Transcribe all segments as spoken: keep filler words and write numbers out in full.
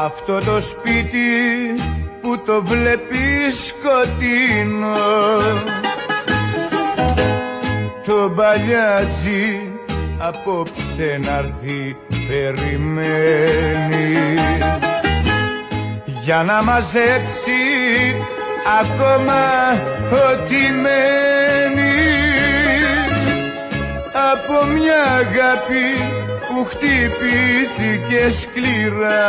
αυτό το σπίτι που το βλέπεις σκοτεινό, το μπαλιάτζι απόψε να'ρθεί περιμένει για να μαζέψει ακόμα ό,τι μένει από μια αγάπη που χτυπήθηκε σκληρά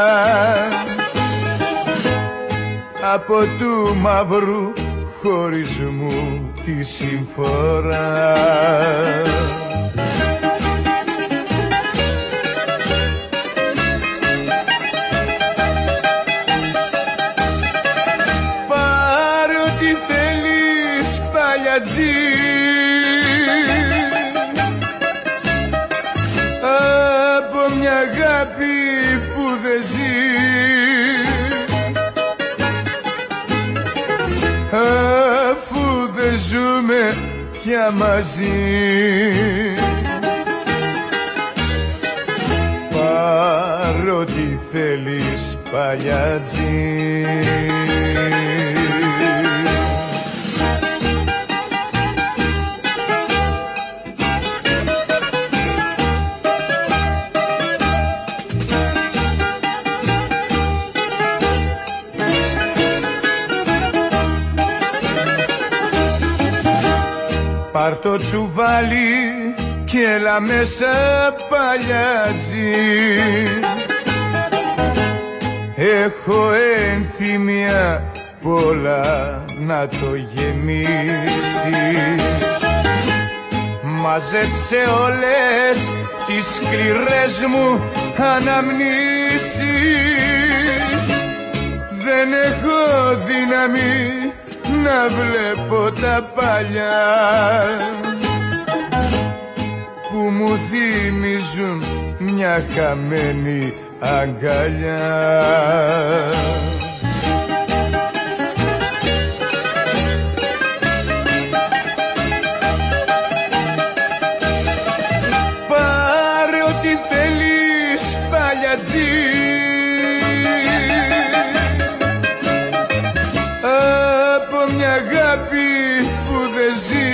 από του μαύρου χωρισμού τη συμφορά. Πάρε ό,τι θέλεις παλιατζή, από μια αγάπη που δεν ζει, αφού δεν ζούμε πια μαζί. Πάρ' ό,τι θέλεις παλιατζή. Πάρ' το τσουβάλι κι έλα μέσα παλιατζή, έχω ένθυμια πολλά να το γεμίσεις. Μαζέψε όλες τις σκληρές μου αναμνήσεις, δεν έχω δύναμη να βλέπω τα παλιά που μου θυμίζουν μια χαμένη αγκαλιά. Πάρε ό,τι θέλεις παλιατζή, από μια αγάπη που δεν ζει,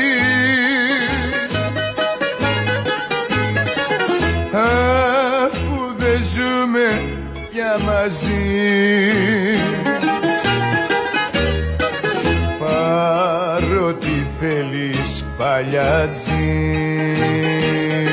αφού δεν ζούμε πια μαζί. Πάρ' ό,τι θέλεις παλιατζή. Πάρε ό,τι θέλεις παλιατζή.